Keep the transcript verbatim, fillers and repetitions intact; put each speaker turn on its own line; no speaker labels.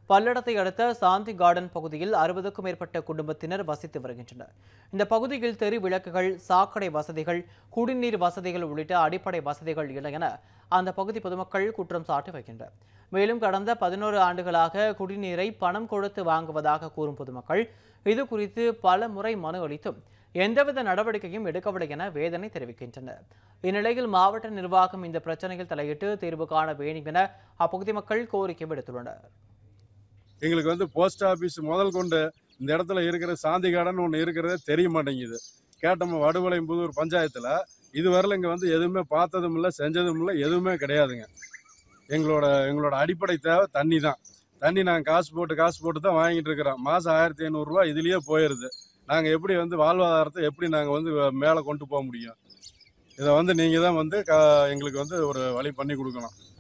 பல்லடத்தை அடுத்த சாந்தி கார்டன் பகுதியில் அறுபதுக்கும் மேற்பட்ட குடும்பத்தினர் வசித்து வருகின்றனர். இந்த பகுதியில் தெரு விளக்குகள், சாக்கடை வசதிகள், குடிநீர் வசதிகள் உள்ளிட்ட அடிப்படை வசதிகள் இல்லை என அந்த பகுதி பொதுமக்கள் குற்றம் சாட்டி வருகின்றனர். மேலும் கடந்த பதினோரு ஆண்டுகளாக குடிநீரை பணம் கொடுத்து வாங்குவதாக கூறும் பொதுமக்கள் இது குறித்து பல முறை மனு அளித்தும் எந்தவித நடவடிக்கையும் எடுக்கவில்லை என வேதனை தெரிவிக்கின்றனர். இந்நிலையில் மாவட்ட நிர்வாகம் இந்த பிரச்சனையில் தலையிட்டு தீர்வு காண வேண்டும் என அப்பகுதி மக்கள் கோரிக்கை விடுத்துள்ளனர்.
எங்களுக்கு வந்து போஸ்ட் ஆபீஸ் முதல் கொண்டு இந்த இடத்துல இருக்கிற சாந்தி கார்டன் ஒன்று இருக்கிறதே தெரிய மாட்டேங்குது. கேட்டோம் வடுவலைம்புதூர் பஞ்சாயத்தில் இதுவரையில் இங்கே வந்து எதுவுமே பார்த்ததும் இல்லை, செஞ்சதும் இல்லை, எதுவுமே கிடையாதுங்க. எங்களோட எங்களோட அடிப்படை தேவை தண்ணி தான். தண்ணி நாங்கள் காசு போட்டு காசு போட்டு தான் வாங்கிட்டு இருக்கிறோம். மாதம் ஆயிரத்தி ஐநூறுரூவா இதுலேயே போயிடுது. நாங்கள் எப்படி வந்து வாழ்வாதாரத்தை எப்படி நாங்கள் வந்து மேலே கொண்டு போக முடியும்? இதை வந்து நீங்கள் தான் வந்து எங்களுக்கு வந்து ஒரு வழி பண்ணி கொடுக்கணும்.